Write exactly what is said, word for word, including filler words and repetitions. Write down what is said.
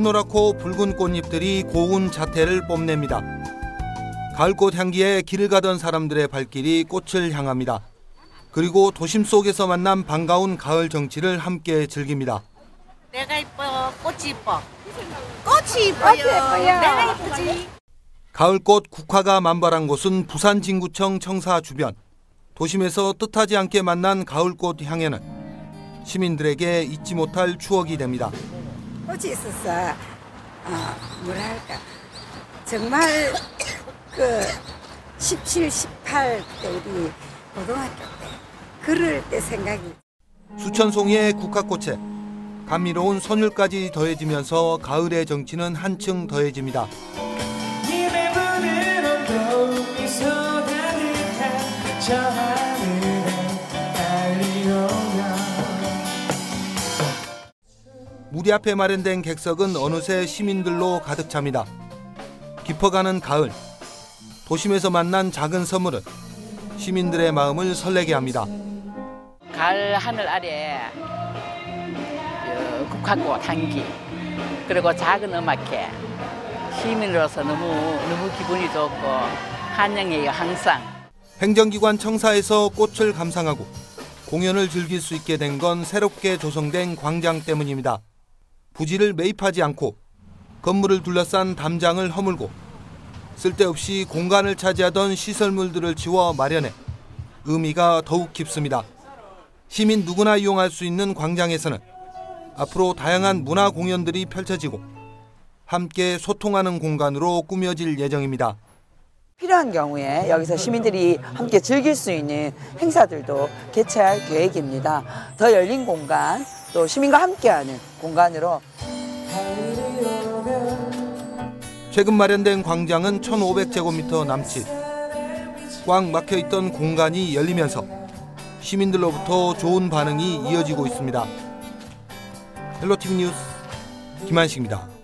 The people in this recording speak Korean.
한노랗고 붉은 꽃잎들이 고운 자태를 뽐냅니다. 가을꽃 향기에 길을 가던 사람들의 발길이 꽃을 향합니다. 그리고 도심 속에서 만난 반가운 가을 정취를 함께 즐깁니다. 내가 이뻐, 꽃이 이뻐. 꽃이 이뻐요. 내가 이쁘지. 가을꽃 국화가 만발한 곳은 부산 진구청 청사 주변. 도심에서 뜻하지 않게 만난 가을꽃 향에는 시민들에게 잊지 못할 추억이 됩니다. 꽃이 있었어. 어, 뭐랄까. 정말 그 십칠, 십팔 때 우리 고등학교 때 그럴 때 생각이. 수천 송이의 국화꽃에 감미로운 선율까지 더해지면서 가을의 정취는 한층 더해집니다. 무리 앞에 마련된 객석은 어느새 시민들로 가득 찹니다. 깊어가는 가을, 도심에서 만난 작은 선물은 시민들의 마음을 설레게 합니다. 가을 하늘 아래 국화꽃 향기, 그리고 작은 음악회, 시민으로서 너무 너무 기분이 좋고 환영해요, 항상. 행정기관 청사에서 꽃을 감상하고 공연을 즐길 수 있게 된 건 새롭게 조성된 광장 때문입니다. 부지를 매입하지 않고 건물을 둘러싼 담장을 허물고 쓸데없이 공간을 차지하던 시설물들을 치워 마련해 의미가 더욱 깊습니다. 시민 누구나 이용할 수 있는 광장에서는 앞으로 다양한 문화 공연들이 펼쳐지고 함께 소통하는 공간으로 꾸며질 예정입니다. 필요한 경우에 여기서 시민들이 함께 즐길 수 있는 행사들도 개최할 계획입니다. 더 열린 공간, 또 시민과 함께하는 공간으로. 최근 마련된 광장은 천오백 제곱미터 남짓. 꽉 막혀있던 공간이 열리면서 시민들로부터 좋은 반응이 이어지고 있습니다. 헬로티비 뉴스 김한식입니다.